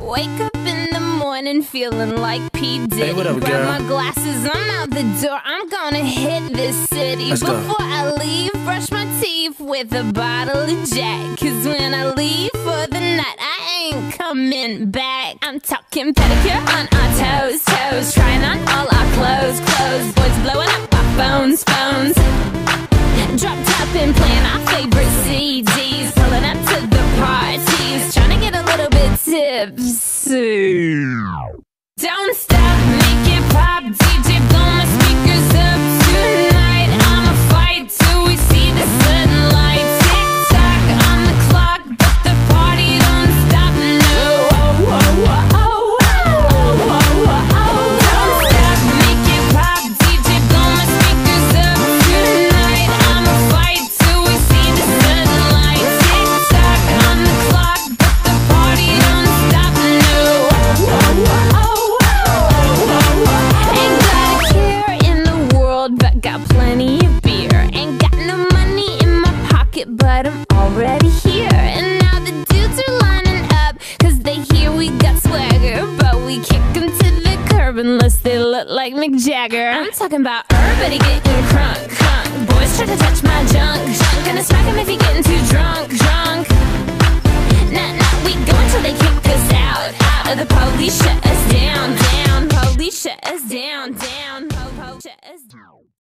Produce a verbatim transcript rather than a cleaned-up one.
Wake up in the morning feeling like P. Diddy. Hey, what up, Grab girl? my glasses, I'm out the door. I'm gonna hit this city. Let's Before go. I leave, brush my teeth with a bottle of Jack. Cause when I leave for the night, I ain't coming back. I'm talking pedicure on our toes, toes. Trying on all our clothes, clothes. Boys blowing up our phones, phones. Drop top and playing our favorite C Ds. Pulling up to the parties, trying to get a little bit tipsy. Don't stop, make it pop, D J blow my speakers up tonight. I'ma fight till we see the sunlight. Tick tock on the clock, but the party don't stop, no. Oh, oh, oh, oh, oh, oh, oh. Don't stop, make it pop, D J blow my speakers up tonight. I'ma fight till we see the sunlight. Tick tock on the clock, but the party don't stop, no. Oh, oh, oh, oh. Ain't got a care in the world, but got plenty of beer. Ain't got no money in my pocket, but I'm already here. And now the dudes are lining up, cause they hear we got swagger. But we kick them to the curb unless they look like Mick Jagger. I'm talking about everybody getting crunk, crunk. Boys try to